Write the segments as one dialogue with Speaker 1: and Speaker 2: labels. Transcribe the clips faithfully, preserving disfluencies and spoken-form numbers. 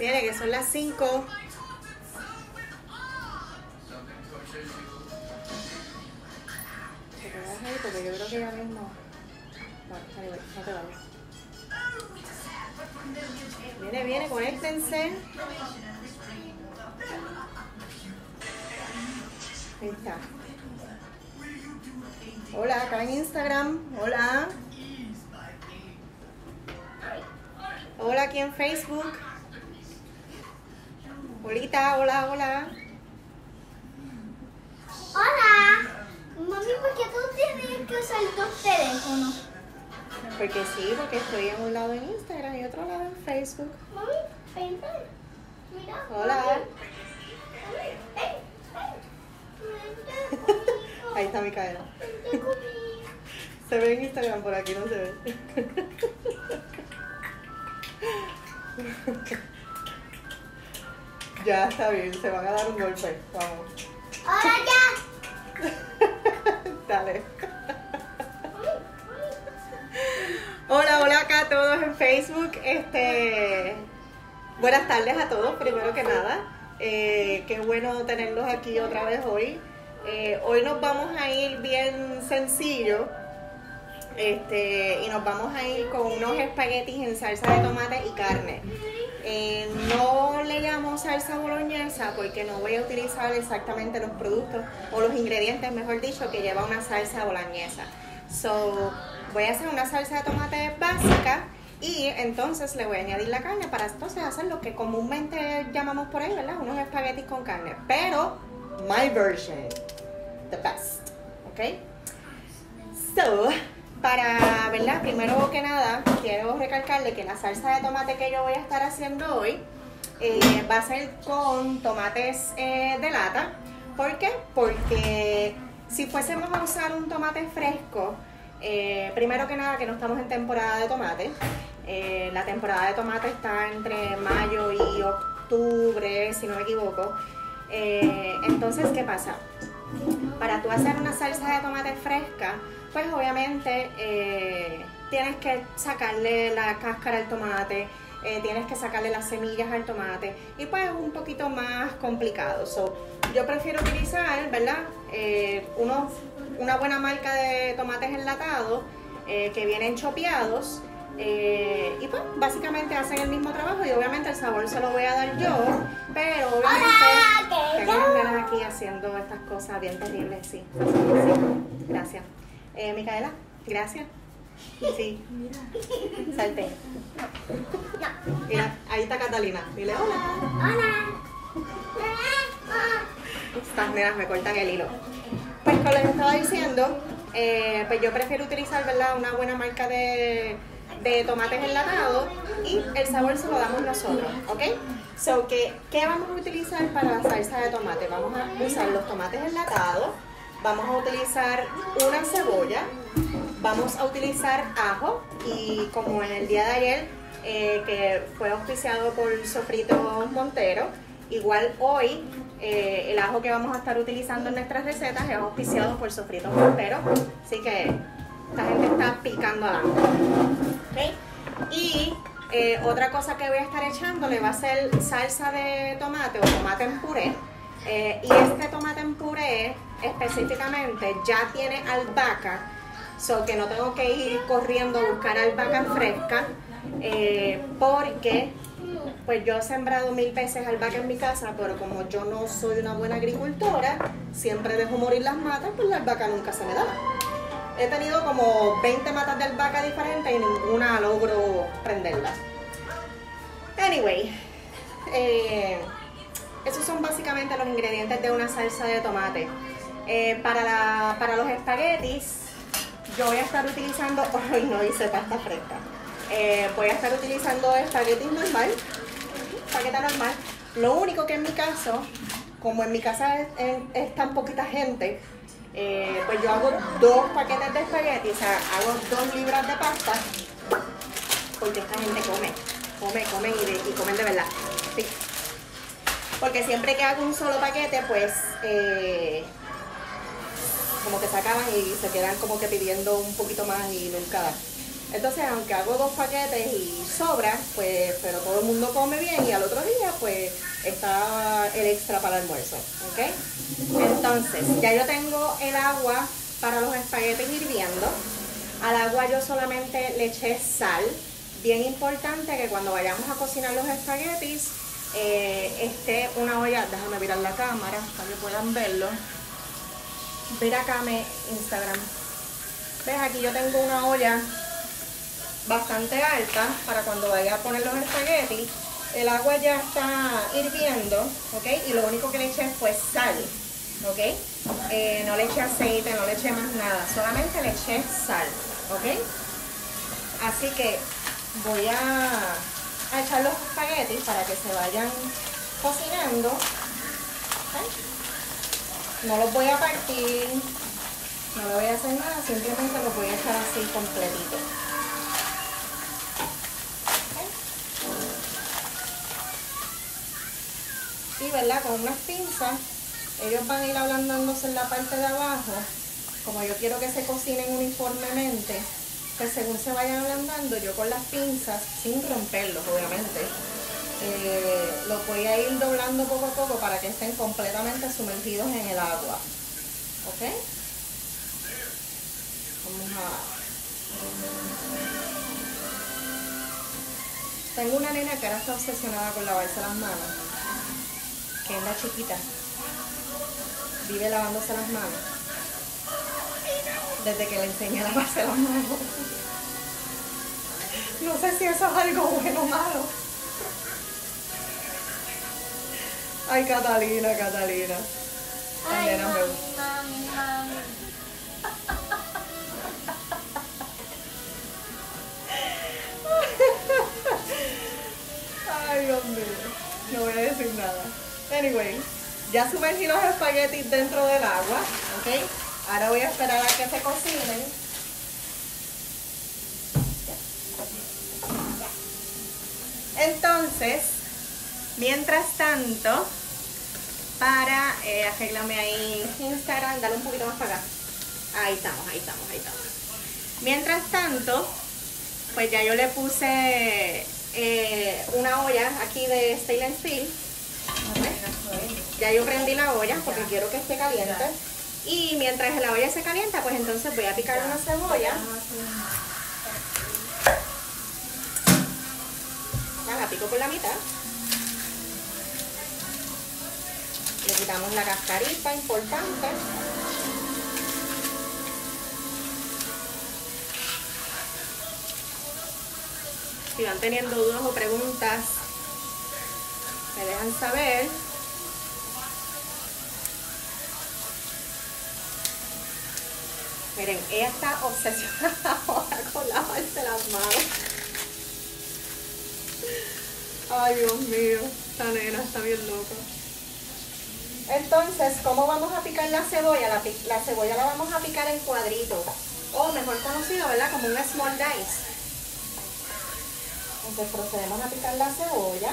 Speaker 1: Tiene que son las cinco. Te quedas ahí porque yo creo que ya mismo. Bueno, ahí voy, no te vayas. Viene, viene, conéctense. Ahí está. Hola, acá en Instagram. Hola. Hola aquí en Facebook. Holita, hola, hola.
Speaker 2: Hola. Mami, ¿por qué tú tienes que usar dos teléfonos?
Speaker 1: Porque sí, porque estoy en un lado en Instagram y otro lado en Facebook.
Speaker 2: Mami, ven, ven. Mira.
Speaker 1: Hola.
Speaker 2: Mami, ven, ven.
Speaker 1: Ahí está Micaela.
Speaker 2: Vente conmigo.
Speaker 1: Se ve en Instagram, por aquí no se ve. Ya está bien, se van a dar un golpe. Vamos.
Speaker 2: Hola, ya.
Speaker 1: Dale. Hola, hola acá a todos en Facebook. Este, buenas tardes a todos, primero que nada. Eh, qué bueno tenerlos aquí otra vez hoy. Eh, hoy nos vamos a ir bien sencillo. Este, y nos vamos a ir con unos espaguetis en salsa de tomate y carne. Eh, no le llamo salsa boloñesa porque no voy a utilizar exactamente los productos o los ingredientes, mejor dicho, que lleva una salsa boloñesa. So, voy a hacer una salsa de tomate básica y entonces le voy a añadir la carne para entonces hacer lo que comúnmente llamamos por ahí, ¿verdad? Unos espaguetis con carne. Pero, my version, the best, ¿ok? So, para, ¿verdad? Primero que nada, quiero recalcarle que la salsa de tomate que yo voy a estar haciendo hoy eh, va a ser con tomates eh, de lata. ¿Por qué? Porque si fuésemos a usar un tomate fresco, eh, primero que nada que no estamos en temporada de tomate. Eh, la temporada de tomate está entre mayo y octubre, si no me equivoco. Eh, entonces, ¿qué pasa? Para tú hacer una salsa de tomate fresca, pues obviamente eh, tienes que sacarle la cáscara al tomate, eh, tienes que sacarle las semillas al tomate y pues es un poquito más complicado. So, yo prefiero utilizar, ¿verdad? Eh, unos, una buena marca de tomates enlatados eh, que vienen chopeados eh, y pues básicamente hacen el mismo trabajo y obviamente el sabor se lo voy a dar yo, pero obviamente tengo las nenas aquí haciendo estas cosas bien terribles, sí. Así que sí. Gracias. Eh, Micaela, gracias. Sí. Mira. Salte. Mira, ahí está Catalina. Dile hola.
Speaker 2: Hola.
Speaker 1: Estas nenas me cortan el hilo. Pues como les estaba diciendo, eh, pues yo prefiero utilizar, ¿verdad? Una buena marca de, de tomates enlatados y el sabor se lo damos nosotros, ¿ok? So, ¿qué, ¿qué vamos a utilizar para la salsa de tomate? Vamos a usar los tomates enlatados. Vamos a utilizar una cebolla, vamos a utilizar ajo y como en el día de ayer eh, que fue auspiciado por Sofritos Montero, igual hoy eh, el ajo que vamos a estar utilizando en nuestras recetas es auspiciado por Sofritos Montero, así que esta gente está picando adelante. ¿Okay? Y eh, otra cosa que voy a estar echándole va a ser salsa de tomate o tomate en puré. Eh, y este tomate en puré específicamente ya tiene albahaca, so que no tengo que ir corriendo a buscar albahaca fresca, eh, porque pues yo he sembrado mil veces albahaca en mi casa, pero como yo no soy una buena agricultora, siempre dejo morir las matas, pues la albahaca nunca se me da. He tenido como veinte matas de albahaca diferentes y ninguna logro prenderla. Anyway, eh, esos son básicamente los ingredientes de una salsa de tomate. Eh, para, la, para los espaguetis, yo voy a estar utilizando, hoy no hice pasta fresca, eh, voy a estar utilizando espaguetis normal, espagueta normal. Lo único que en mi caso, como en mi casa es, es, es tan poquita gente, eh, pues yo hago dos paquetes de espaguetis, o sea, hago dos libras de pasta, porque esta gente come, come, come y, de, y comen de verdad. Sí. Porque siempre que hago un solo paquete, pues eh, como que se acaban y se quedan como que pidiendo un poquito más y nunca dan. Entonces, aunque hago dos paquetes y sobra, pues, pero todo el mundo come bien y al otro día, pues, está el extra para el almuerzo, ¿ok? Entonces, ya yo tengo el agua para los espaguetis hirviendo. Al agua yo solamente le eché sal. Bien importante que cuando vayamos a cocinar los espaguetis, eh, esté una olla, déjame mirar la cámara para que puedan verlo. Ver acá mi Instagram. ¿Ves? Aquí yo tengo una olla bastante alta para cuando vaya a poner los espaguetis. El agua ya está hirviendo, ¿ok? Y lo único que le eché fue sal, ¿ok? Eh, no le eché aceite, no le eché más nada, solamente le eché sal, ¿ok? Así que voy a, a echar los espaguetis para que se vayan cocinando, ¿ok? No los voy a partir, no le voy a hacer nada, simplemente los voy a echar así completito. Y verdad, con unas pinzas, ellos van a ir ablandándose en la parte de abajo. Como yo quiero que se cocinen uniformemente, pues según se vayan ablandando, yo con las pinzas, sin romperlos obviamente, eh, los voy a ir doblando poco a poco para que estén completamente sumergidos en el agua. ¿Ok? Vamos a... Tengo una nena que ahora está obsesionada con lavarse las manos, que es la chiquita, vive lavándose las manos, desde que le enseñé a lavarse las manos. No sé si eso es algo bueno o malo. Ay, Catalina, Catalina.
Speaker 2: Ay,
Speaker 1: Nena, me
Speaker 2: mami,
Speaker 1: gusta.
Speaker 2: mami, mami.
Speaker 1: Ay, Dios mío. No voy a decir nada. Anyway, ya sumergí los espaguetis dentro del agua, ¿ok? Ahora voy a esperar a que se cocinen. Entonces, mientras tanto, para, eh, arréglame ahí Instagram, dale un poquito más para acá. Ahí estamos, ahí estamos, ahí estamos. Mientras tanto, pues ya yo le puse eh, una olla aquí de stainless steel. Ya yo prendí la olla porque quiero que esté caliente. Y mientras la olla se calienta, pues entonces voy a picar una cebolla. Ya la pico por la mitad. Le quitamos la cascarita importante. Si van teniendo dudas o preguntas, me dejan saber. Miren, ella está obsesionada ahora con lavarse las manos. Ay, Dios mío, esta nena está bien loca. Entonces, ¿cómo vamos a picar la cebolla? La, la cebolla la vamos a picar en cuadritos, o mejor conocido, ¿verdad? Como un small dice. Entonces procedemos a picar la cebolla.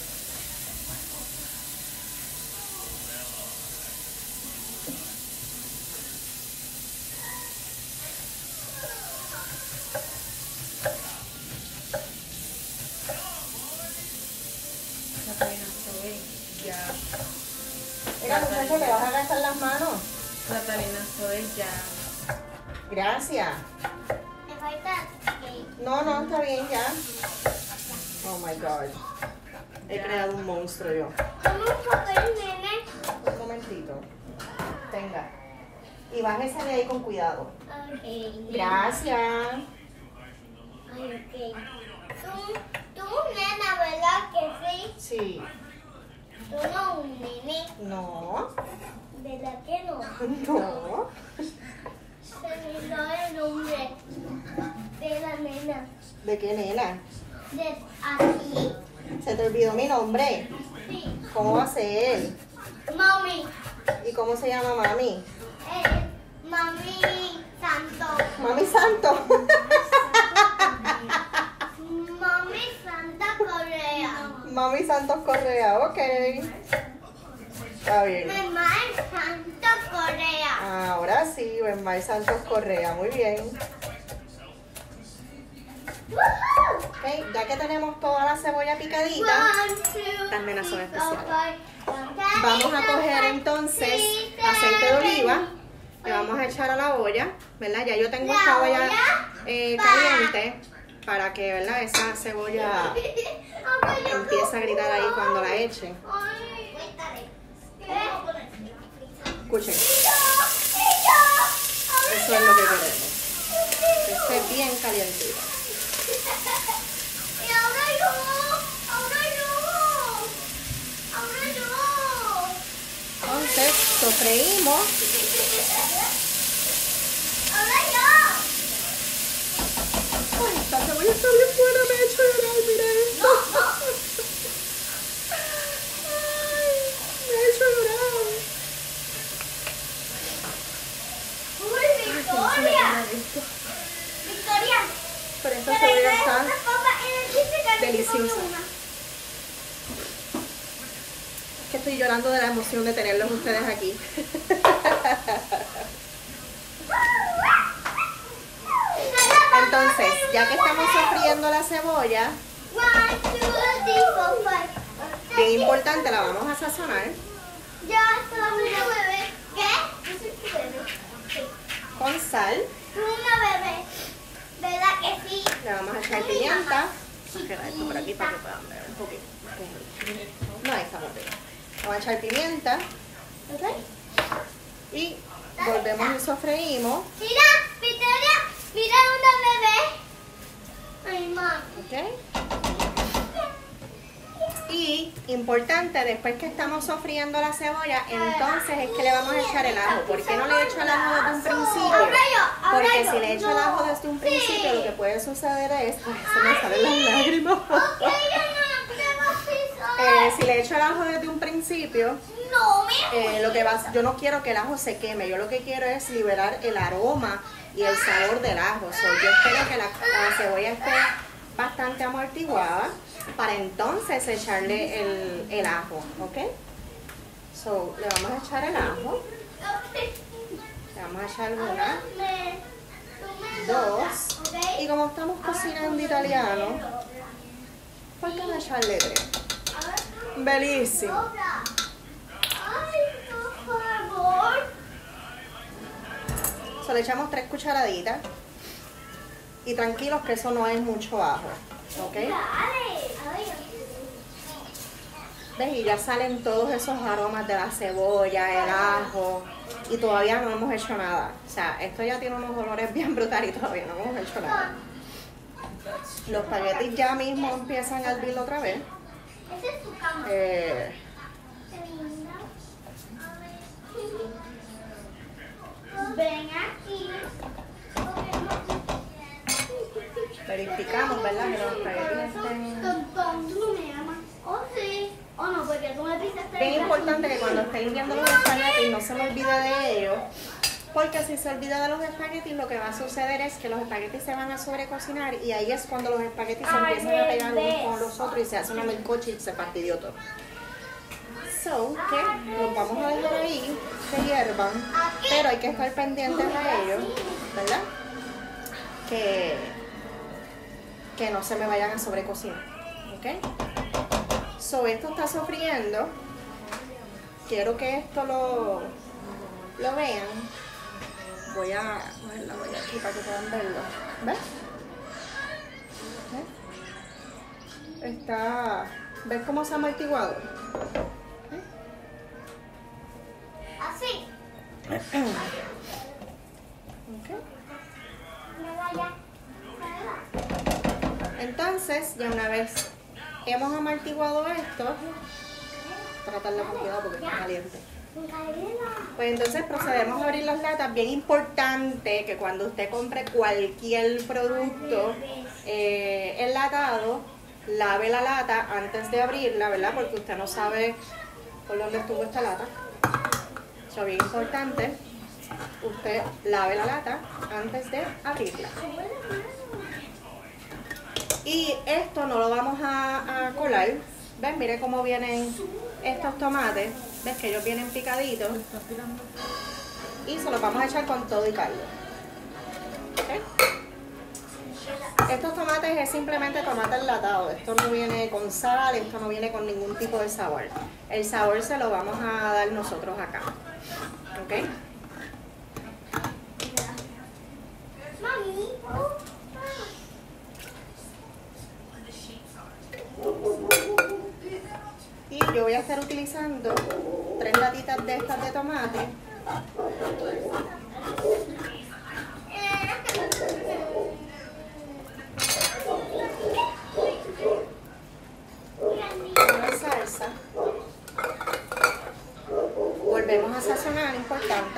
Speaker 1: Mira, muchacho, ¿te vas a gastar las manos?
Speaker 3: Catalina, soy ya.
Speaker 1: Gracias.
Speaker 2: Me falta cake.
Speaker 1: No, no, está bien ya. Oh my God. He creado un monstruo yo.
Speaker 2: Toma un papel, nene.
Speaker 1: Un momentito. Tenga. Y bájese de ahí con cuidado.
Speaker 2: Ok.
Speaker 1: Gracias.
Speaker 2: Ay, ok. Tú, tú, nena, ¿verdad que sí?
Speaker 1: Sí.
Speaker 2: Tú no un nene.
Speaker 1: No.
Speaker 2: ¿Verdad que no?
Speaker 1: No.
Speaker 2: Se me olvidó el nombre de la nena.
Speaker 1: ¿De qué, nena?
Speaker 2: De aquí.
Speaker 1: Se te olvidó mi nombre.
Speaker 2: Sí.
Speaker 1: ¿Cómo va a ser?
Speaker 2: Mami.
Speaker 1: ¿Y cómo se llama mami?
Speaker 2: Eh, mami Santo.
Speaker 1: Mami Santo.
Speaker 2: Mami Santa Correa.
Speaker 1: Mami Santos Correa, ok. Está bien.
Speaker 2: Mamá Santo Correa.
Speaker 1: Ahora sí, Benmar Santos Correa, muy bien. Okay, ya que tenemos toda la cebolla picadita, las nenas son especiales. Vamos a coger entonces aceite de oliva, le vamos a echar a la olla, ¿verdad? Ya yo tengo esta olla eh, caliente para que, ¿verdad? Esa cebolla empiece a gritar ahí cuando la echen. Escuchen. Eso es lo que queremos. Que esté bien calientita.
Speaker 2: Y ahora yo, ahora yo, ahora yo.
Speaker 1: Entonces, sofreímos.
Speaker 2: Ahora yo.
Speaker 1: Ay, esta cebolla está bien buena, me he hecho llorar, mira esto. Ay, me he hecho llorar.
Speaker 2: Uy, Victoria. Victoria.
Speaker 1: Pero esta cebolla está deliciosa.
Speaker 2: deliciosa.
Speaker 1: Es que estoy llorando de la emoción de tenerlos ustedes aquí. Entonces, ya que estamos sofriendo la cebolla, bien importante, la vamos a sazonar
Speaker 2: Ya está una bebé. ¿Qué? Yo soy tu bebé.
Speaker 1: con sal.
Speaker 2: Una bebé. ¿Verdad que sí?
Speaker 1: Le vamos a echar pimienta. Vamos a quedar esto por aquí para que puedan ver un poquito. No, ahí estamos bien. Vamos a echar pimienta.
Speaker 2: ¿Ok?
Speaker 1: Y volvemos y sofreímos.
Speaker 2: Mira, Victoria, mira una bebé. Ay, mamá.
Speaker 1: ¿Ok? Y importante, después que estamos sofriendo la cebolla, entonces es que le vamos a echar el ajo. ¿Por qué no le echo el ajo desde un principio?
Speaker 2: Ahora yo, ahora
Speaker 1: Porque
Speaker 2: yo.
Speaker 1: si le echo el ajo desde un principio,
Speaker 2: Sí.
Speaker 1: lo que puede suceder es... Ay, se me salen las lágrimas.
Speaker 2: Ok, yo no quiero pisar.
Speaker 1: Eh, si le echo el ajo desde un principio,
Speaker 2: No, me.
Speaker 1: eh, lo que va, yo no quiero que el ajo se queme. Yo lo que quiero es liberar el aroma y el sabor del ajo. So, yo espero que la, la cebolla esté bastante amortiguada para entonces echarle el, el ajo, ¿ok? So, le vamos a echar el ajo. Le vamos a echar una, dos. Y como estamos cocinando italiano, ¿por qué no echarle tres? Bellísimo.
Speaker 2: Ay, por favor.
Speaker 1: So, le echamos tres cucharaditas. Y tranquilos que eso no es mucho ajo, ¿ok?
Speaker 2: Dale. Ay,
Speaker 1: ¿Ves? Y ya salen todos esos aromas de la cebolla, el ajo. Y todavía no hemos hecho nada. O sea, esto ya tiene unos olores bien brutales y todavía no hemos hecho nada. Los espaguetis ya mismo empiezan a hervir otra vez.
Speaker 2: esa es tu cama.
Speaker 1: Eh,
Speaker 2: Ven aquí.
Speaker 1: verificamos, ¿verdad? Que los espaguetis estén...
Speaker 2: Tom, tú no me amas. Oh, sí. Oh, no, porque tú me pisaste.
Speaker 1: Bien importante que cuando esté hirviendo los espaguetis no se me olvide de ellos. Porque si se olvida de los espaguetis, lo que va a suceder es que los espaguetis se van a sobrecocinar y ahí es cuando los espaguetis se
Speaker 2: Ay,
Speaker 1: empiezan a pegar unos
Speaker 2: bebés.
Speaker 1: con los otros y se hace una melcocha y se fastidió todo. So, que los vamos a dejar ahí, que hiervan, pero hay que estar pendientes a ellos, ¿verdad? Que, que no se me vayan a sobrecocinar, ¿ok? So, esto está sofriendo. Quiero que esto lo, lo vean. Voy a poner la olla aquí para que puedan verlo. ¿Ves? ¿Ves? Está... ¿Ves cómo se ha amortiguado? ¿Ves?
Speaker 2: Así.
Speaker 1: Ok.
Speaker 2: Me vaya.
Speaker 1: Entonces, ya una vez hemos amortiguado esto, tratarlo con cuidado porque está caliente. Pues entonces procedemos a abrir las latas. Bien importante que cuando usted compre cualquier producto eh, enlatado, lave la lata antes de abrirla, ¿verdad? Porque usted no sabe por dónde estuvo esta lata. Eso es bien importante. Usted lave la lata antes de abrirla. Y esto no lo vamos a, a colar. ¿Ves? Mire cómo vienen estos tomates. ¿Ves que ellos vienen picaditos? Y se los vamos a echar con todo y caldo. ¿Ok? Estos tomates es simplemente tomate enlatado. Esto no viene con sal, esto no viene con ningún tipo de sabor. El sabor se lo vamos a dar nosotros acá. ¿Ok?
Speaker 2: Mami.
Speaker 1: Y yo voy a estar utilizando tres latitas de estas de tomate. Una salsa. Volvemos a sazonar, importante.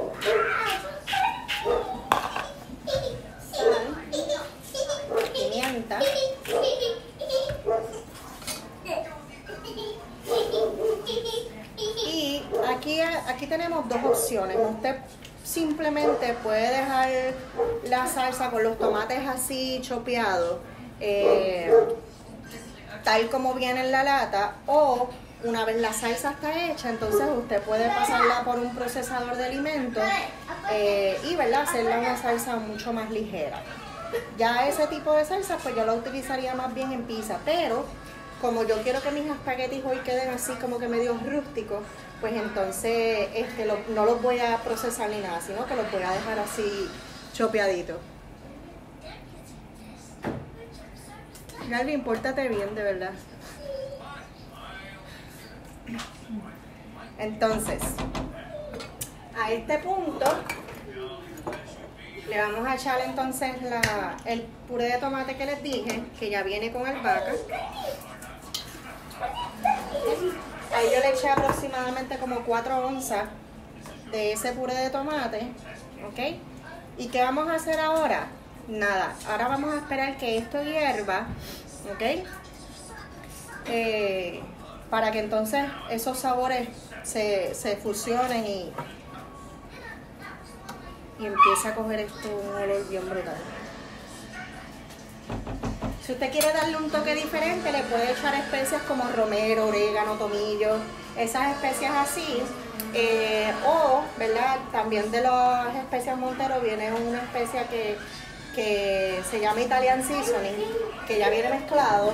Speaker 1: Sal, pimienta. Y aquí, aquí tenemos dos opciones. Usted simplemente puede dejar la salsa con los tomates así chopeados, eh, tal como viene en la lata, o una vez la salsa está hecha, entonces usted puede pasarla por un procesador de alimentos eh, y ¿verdad? Hacerla una salsa mucho más ligera. Ya ese tipo de salsa pues yo la utilizaría más bien en pizza, pero como yo quiero que mis espaguetis hoy queden así como que medio rústicos, pues entonces este, lo, no los voy a procesar ni nada, sino que los voy a dejar así chopeaditos. Galvin, pórtate bien, de verdad. Entonces, a este punto le vamos a echar entonces la, el puré de tomate que les dije, que ya viene con albahaca. Ahí yo le eché aproximadamente como cuatro onzas de ese puré de tomate, ¿ok? ¿Y qué vamos a hacer ahora? Nada, ahora vamos a esperar que esto hierva, ¿ok? Eh, para que entonces esos sabores se, se fusionen y, y empiece a coger esto un olor bien brutal. Si usted quiere darle un toque diferente, le puede echar especias como romero, orégano, tomillo, esas especias así. Eh, o, ¿verdad? También de las especias Montero viene una especia que, que se llama Italian Seasoning, que ya viene mezclado.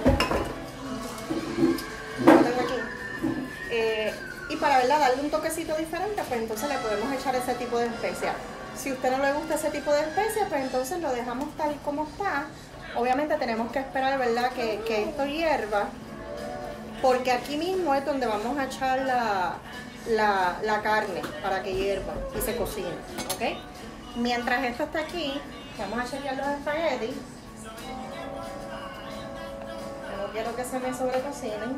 Speaker 1: Lo tengo aquí. Eh, y para, ¿verdad? Darle un toquecito diferente, pues entonces le podemos echar ese tipo de especias. Si a usted no le gusta ese tipo de especias, pues entonces lo dejamos tal como está. Obviamente tenemos que esperar, ¿verdad? Que, que esto hierva, porque aquí mismo es donde vamos a echar la, la, la carne para que hierva y se cocine, ¿ok? Mientras esto está aquí, vamos a chequear los espaguetis. No quiero que se me sobrecocinen.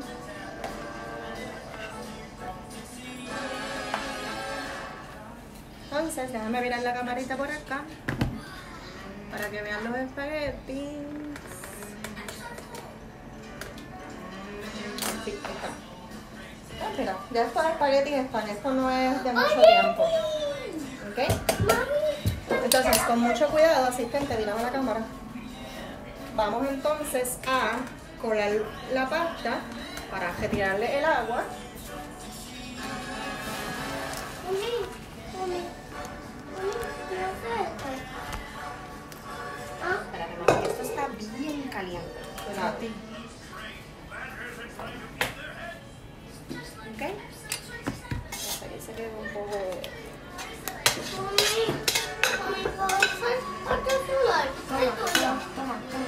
Speaker 1: Entonces, déjame mirar la camarita por acá para que vean los espaguetis. Sí, está. Ah, mira, ya estos espaguetis están. Esto no es de mucho tiempo. ¿Ok? Entonces, con mucho cuidado, asistente, miramos la cámara. Vamos entonces a colar la pasta para retirarle el agua. Espérate, mamá, que esto está bien caliente. Cuidado. ¿Ok? Hasta que se quede un poco de... Toma, toma, toma.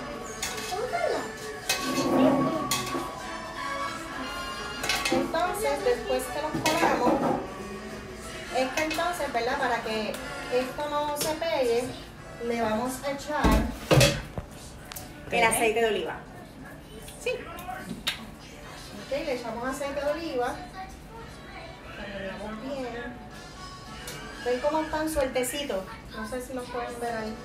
Speaker 1: Entonces, después que los colamos, es que entonces, ¿verdad? Para que esto no se pegue, le vamos a echar el aceite de oliva. Sí. Ok, le echamos aceite de oliva. Lo bien. ¿Ven cómo están sueltecitos? No sé si los pueden ver ahí.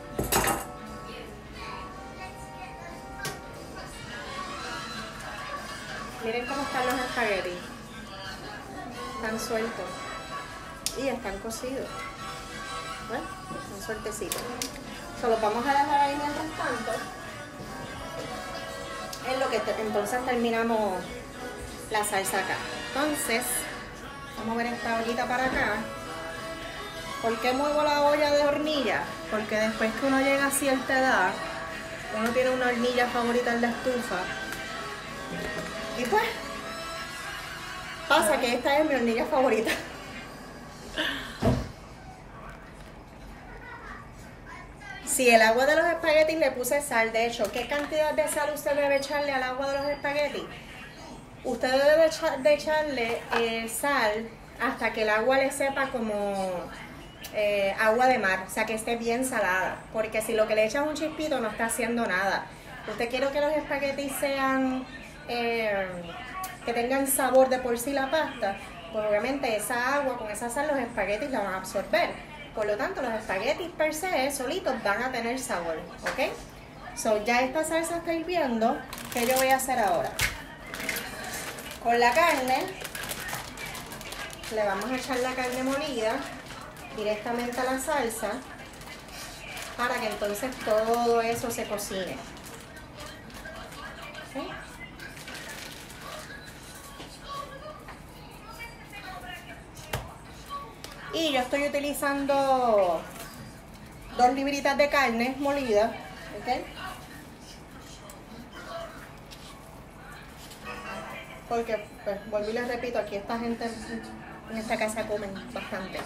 Speaker 1: Miren cómo están los espaguetis. Están sueltos. Y están cocidos. ¿Ven? Están sueltecitos. Solo vamos a dejar ahí mientras tanto. Es lo que te, entonces terminamos la salsa acá. Entonces, vamos a ver esta ollita para acá. ¿Por qué muevo la olla de hornilla? porque después que uno llega a cierta edad, uno tiene una hornilla favorita en la estufa. Y pues, pasa que esta es mi hornilla favorita. Si el agua de los espaguetis le puse sal, de hecho, ¿qué cantidad de sal usted debe echarle al agua de los espaguetis? Usted debe echar, de echarle eh, sal hasta que el agua le sepa como eh, agua de mar, o sea que esté bien salada, porque si lo que le echas es un chispito no está haciendo nada. Usted quiere que los espaguetis sean, eh, que tengan sabor de por sí la pasta, pues obviamente esa agua con esa sal los espaguetis la van a absorber. Por lo tanto, los espaguetis per se solitos van a tener sabor, ¿ok? So, ya esta salsa está hirviendo. ¿Qué yo voy a hacer ahora? Con la carne, le vamos a echar la carne molida directamente a la salsa para que entonces todo eso se cocine. ¿Okay? Y yo estoy utilizando dos libritas de carne molida, ¿ok? Porque, pues, volví y les repito, aquí esta gente en esta casa comen bastante.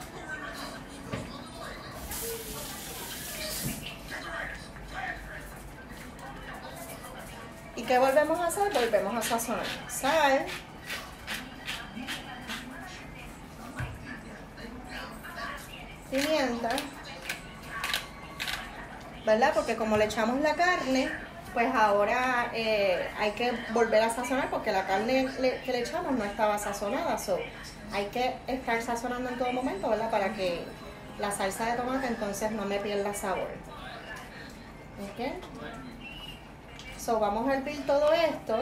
Speaker 1: ¿Y qué volvemos a hacer? Volvemos a sazonar. Sal. Pimienta, ¿verdad? Porque como le echamos la carne, pues ahora eh, hay que volver a sazonar porque la carne le, que le echamos no estaba sazonada, so hay que estar sazonando en todo momento, ¿verdad? Para que la salsa de tomate entonces no me pierda sabor. ¿Ok? So vamos a hervir todo esto.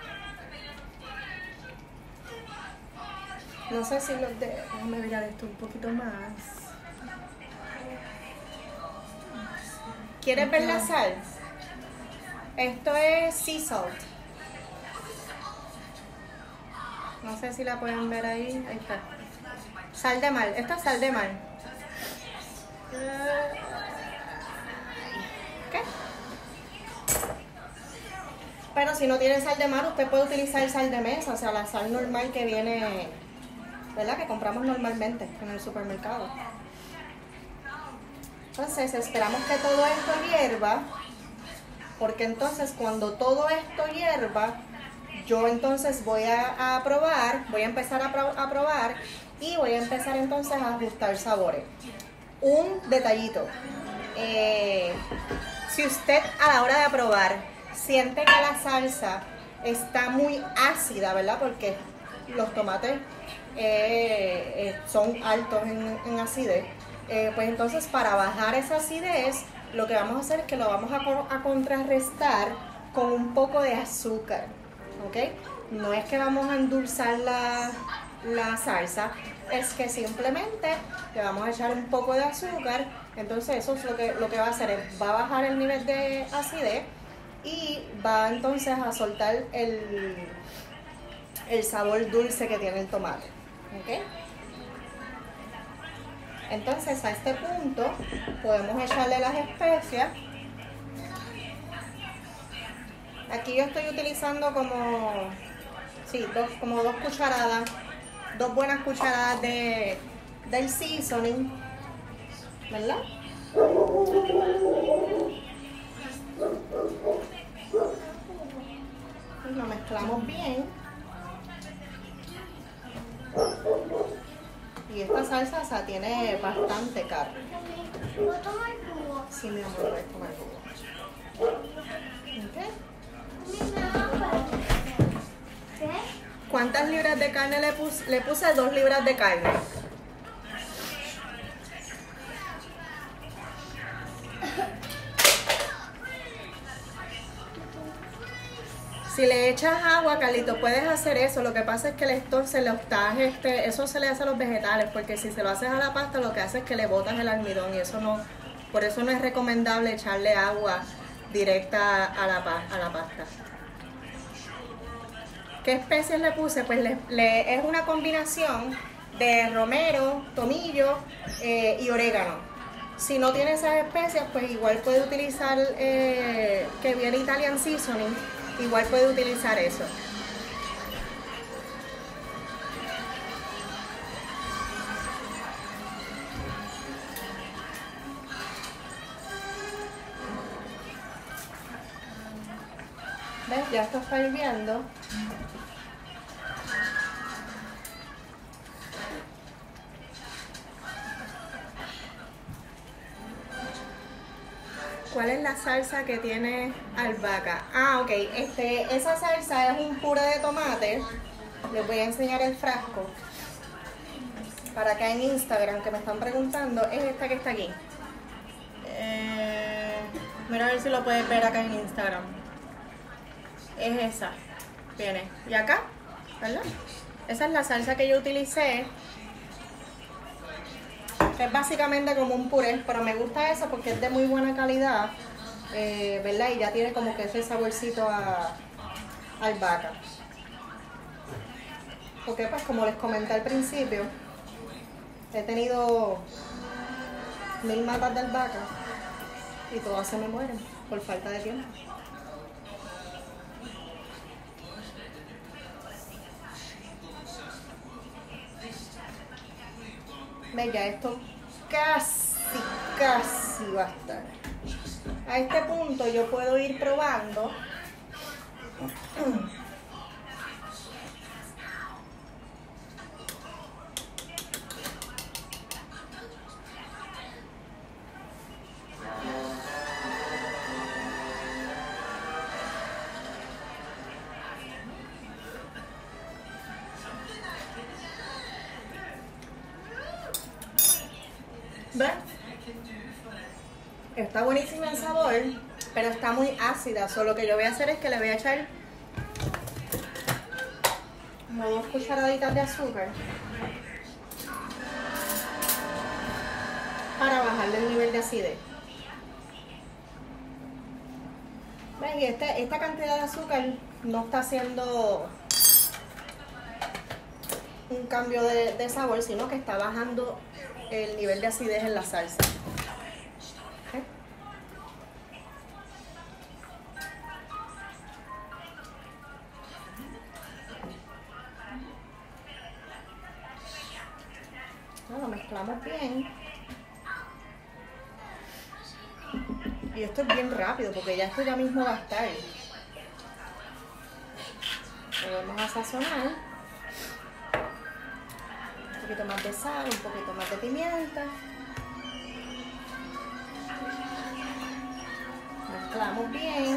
Speaker 1: No sé si los de... Déjame mirar esto un poquito más. ¿Quieres ver la sal? Esto es sea salt. No sé si la pueden ver ahí. Ahí está. Sal de mar. Esta es sal de mar. ¿Qué? Pero si no tiene sal de mar, usted puede utilizar sal de mesa, o sea, la sal normal que viene, ¿verdad? Que compramos normalmente en el supermercado. Entonces esperamos que todo esto hierva, porque entonces cuando todo esto hierva, yo entonces voy a, a probar, voy a empezar a, pro, a probar y voy a empezar entonces a ajustar sabores. Un detallito, eh, si usted a la hora de probar siente que la salsa está muy ácida, ¿verdad? Porque los tomates eh, eh, son altos en, en acidez. Eh, pues entonces para bajar esa acidez lo que vamos a hacer es que lo vamos a, a contrarrestar con un poco de azúcar, ¿ok? No es que vamos a endulzar la, la salsa, es que simplemente le vamos a echar un poco de azúcar. Entonces eso es lo que, lo que va a hacer, es, va a bajar el nivel de acidez y va entonces a soltar el, el sabor dulce que tiene el tomate, ¿ok? Entonces a este punto podemos echarle las especias. Aquí yo estoy utilizando como, sí, dos, como dos cucharadas, dos buenas cucharadas de, del seasoning, ¿verdad? Y lo mezclamos bien. Y esta salsa, o sea, tiene bastante carne.
Speaker 2: ¿Puedo tomar jugo?
Speaker 1: Sí, mi amor, voy a tomar jugo. ¿Ok?
Speaker 2: ¿Qué?
Speaker 1: ¿Cuántas libras de carne le puse? Le puse dos libras de carne. Si le echas agua, Carlito, puedes hacer eso. Lo que pasa es que esto se lo estás, este, eso se le hace a los vegetales, porque si se lo haces a la pasta, lo que hace es que le botas el almidón y eso no, por eso no es recomendable echarle agua directa a la, a la pasta. ¿Qué especias le puse? Pues le, le, es una combinación de romero, tomillo eh, y orégano. Si no tiene esas especias, pues igual puede utilizar, eh, que viene Italian Seasoning, igual puede utilizar eso. ¿Ves? Ya esto está hirviendo. ¿Cuál es la salsa que tiene albahaca? Ah, ok. Este, esa salsa es un puré de tomate. Les voy a enseñar el frasco. Para acá en Instagram, que me están preguntando, es esta que está aquí. Eh, mira a ver si lo puedes ver acá en Instagram. Es esa. Viene. Y acá, ¿verdad? Esa es la salsa que yo utilicé. Es básicamente como un puré, pero me gusta eso porque es de muy buena calidad, eh, ¿verdad? Y ya tiene como que ese saborcito a, a albahaca. Porque pues como les comenté al principio, he tenido mil matas de albahaca y todas se me mueren por falta de tiempo. Ve, ya esto casi, casi va a estar. A este punto yo puedo ir probando. ¿Ves? Está buenísima en sabor, pero está muy ácida. Solo lo que yo voy a hacer es que le voy a echar como dos cucharaditas de azúcar para bajarle el nivel de acidez. ¿Ves? Y este, esta cantidad de azúcar no está haciendo un cambio de, de sabor, sino que está bajando el nivel de acidez en la salsa. ¿Okay? Lo mezclamos bien. Y esto es bien rápido porque ya esto ya mismo va a estar. Lo vamos a sazonar. Un poquito más de sal, un poquito más de pimienta. Mezclamos bien.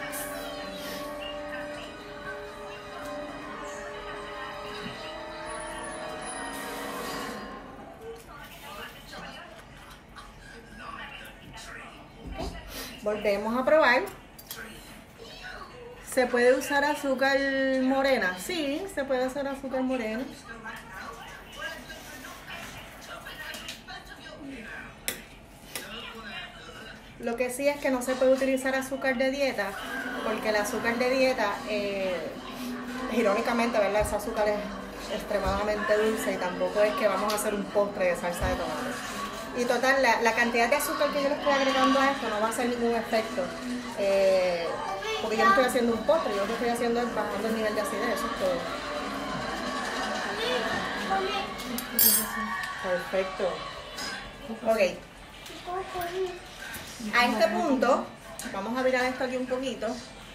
Speaker 1: Okay. Volvemos a probar. ¿Se puede usar azúcar morena? Sí, se puede usar azúcar morena. Lo que sí es que no se puede utilizar azúcar de dieta, porque el azúcar de dieta, eh, irónicamente, ¿verdad? Ese azúcar es extremadamente dulce y tampoco es que vamos a hacer un postre de salsa de tomate. Y total, la, la cantidad de azúcar que yo le estoy agregando a esto no va a hacer ningún efecto, eh, porque yo no estoy haciendo un postre, yo lo que estoy haciendo es bajando el nivel de acidez, eso es todo. Perfecto. Ok. A este punto, vamos a virar esto aquí un poquito.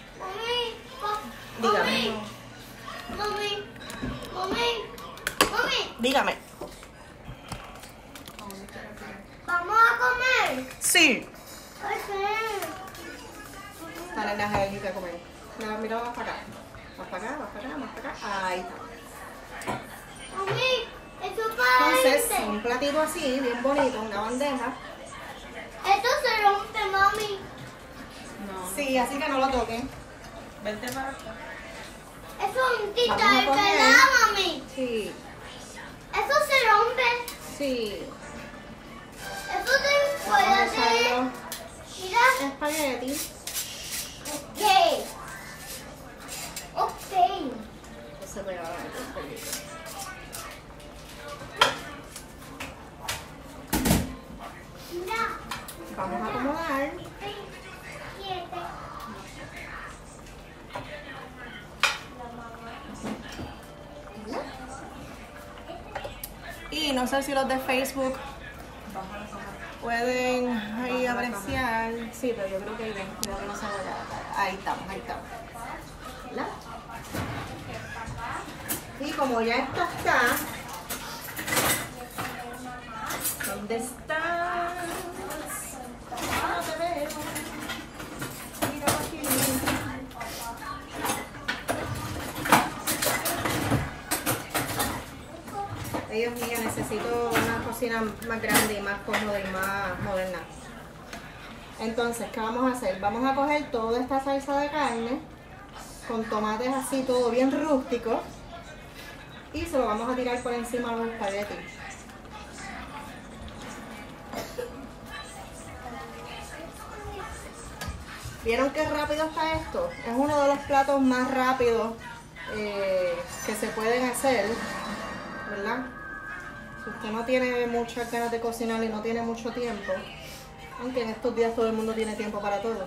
Speaker 1: Dígame.
Speaker 2: Mami, mami, mami,
Speaker 1: Dígame.
Speaker 2: ¿vamos a comer?
Speaker 1: Sí.
Speaker 2: Ok.
Speaker 1: Esta nena es alérgica a comer. Mira, mira, vas para acá. Vas para acá, vas para acá, vas para acá. Ahí está.
Speaker 2: Mami, eso es para
Speaker 1: Entonces,
Speaker 2: este.
Speaker 1: un platito así, bien bonito, una bandeja.
Speaker 2: Esto se rompe, mami.
Speaker 3: No.
Speaker 1: Sí, así que no lo toquen.
Speaker 3: Vente para acá.
Speaker 2: Eso es un tita
Speaker 1: Vamos a
Speaker 2: de
Speaker 1: comer.
Speaker 2: verdad, mami.
Speaker 1: Sí,
Speaker 2: Eso se rompe.
Speaker 1: sí.
Speaker 2: Eso te
Speaker 1: Vamos
Speaker 2: puede
Speaker 1: a
Speaker 2: hacer.
Speaker 1: usarlo
Speaker 2: Mira.
Speaker 1: espagueti.
Speaker 2: Ok. Ok.
Speaker 1: Se pega un poquito.
Speaker 2: Mira.
Speaker 1: Y no sé si los de Facebook pueden ahí apreciar. Sí, pero yo creo que ahí ven, creo que no se vaya. Ahí estamos, ahí estamos. ¿Verdad? Y como ya esto está, ¿dónde estás? No te veo. Mira aquí. Dios mío, necesito una cocina más grande y más cómoda y más moderna. Entonces, ¿qué vamos a hacer? Vamos a coger toda esta salsa de carne con tomates así, todo bien rústico, y se lo vamos a tirar por encima de los espaguetis. ¿Vieron qué rápido está esto? Es uno de los platos más rápidos eh, que se pueden hacer, ¿verdad? Si usted no tiene muchas ganas de cocinar y no tiene mucho tiempo, aunque en estos días todo el mundo tiene tiempo para todo.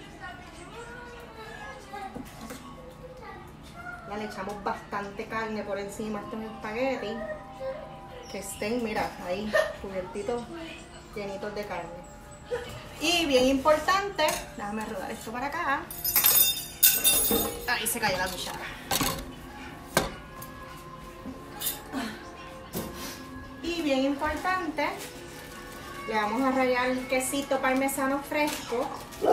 Speaker 1: Ya le echamos bastante carne por encima a estos espaguetis, que estén, mira, ahí, cubiertitos, llenitos de carne. Y bien importante, déjame rodar esto para acá. Ahí se cayó la cuchara. Y bien importante, le vamos a rallar el quesito parmesano fresco,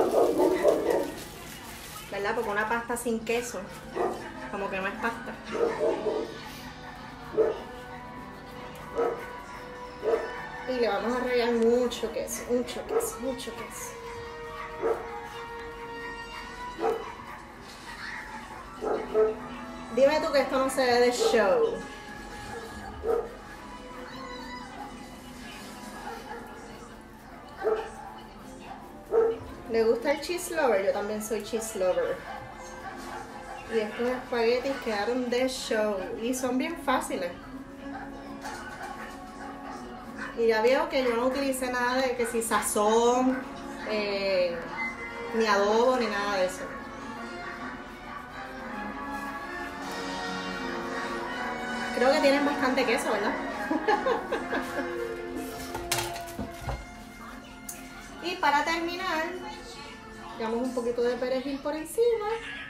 Speaker 1: ¿verdad? Porque una pasta sin queso, como que no es pasta. Y le vamos a rallar mucho queso, mucho queso, mucho queso. Dime tú que esto no se ve de show. ¿Le gusta el cheese lover? Yo también soy cheese lover. Y estos espaguetis quedaron de show. Y son bien fáciles. Y ya veo que yo no utilicé nada de que si sazón, eh, ni adobo, ni nada de eso. Creo que tienen bastante queso, ¿verdad? Y para terminar, damos un poquito de perejil por encima.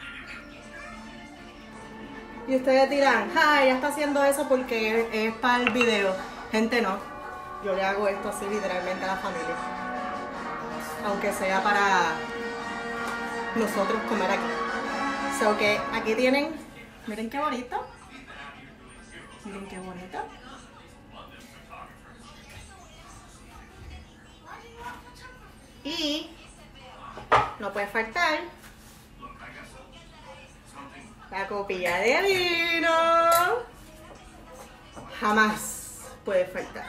Speaker 1: Y ustedes dirán, ¡ay, ya está haciendo eso porque es, es para el video! Gente, no. Yo le hago esto así literalmente a la familia. Aunque sea para nosotros comer aquí. So que aquí tienen, miren qué bonito. Miren qué bonito. Y no puede faltar la copilla de vino. Jamás puede faltar.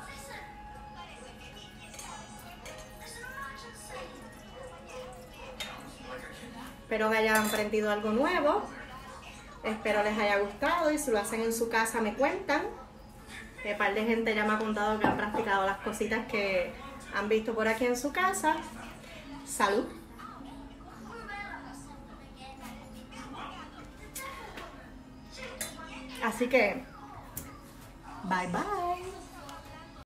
Speaker 1: Espero que hayan aprendido algo nuevo. Espero les haya gustado y si lo hacen en su casa me cuentan. Un par de gente ya me ha contado que han practicado las cositas que han visto por aquí en su casa. Salud. Así que, bye bye.